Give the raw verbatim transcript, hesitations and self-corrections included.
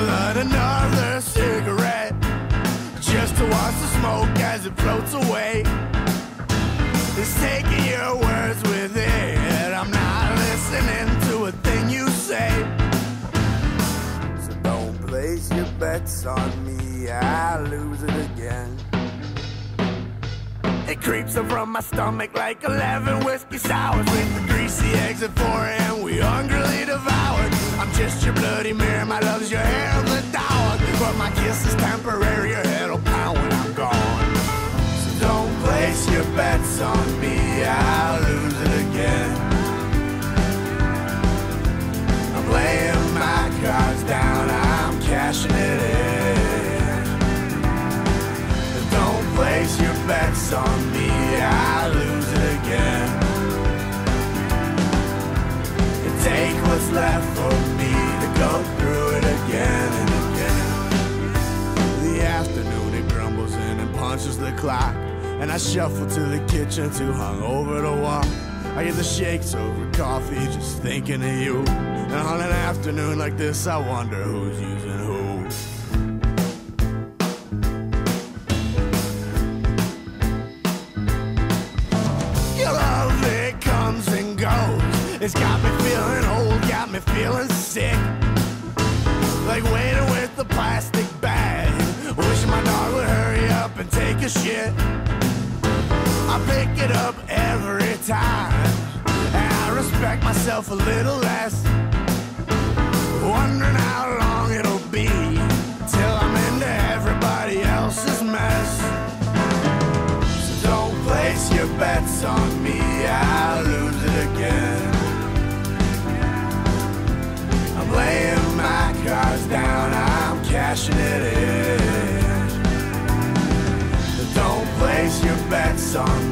light another cigarette just to watch the smoke as it floats away. It's taking your words with it. I'm not listening to a thing you say. So don't place your bets on me, I'll lose it again. It creeps up from my stomach like eleven whiskey sours with the greasy eggs at four a m we hungrily devoured. I'm just your bloody mirror, my love's your hair of the dog. But my kiss is temporary, your head'll pound when I'm gone. So don't place your bets on me, I'll lose it again. I'm laying my cards down, I'm cashing it in. Don't place your bets on me, I'll lose it again. And take what's left for me to go through it again and again. The afternoon it grumbles in and punches the clock, and I shuffle to the kitchen too hungover to walk. I get the shakes over coffee just thinking of you. And on an afternoon like this I wonder who's using who. And goes. It's got me feeling old, got me feeling sick, like waiting with the plastic bag, wishing my dog would hurry up and take a shit. I pick it up every time, and I respect myself a little less, wondering how long it'll be till I'm into everybody else's mess. So don't place your bets on me, I'll lose it again. I'm laying my cards down, I'm cashing it in. Don't place your bets on me,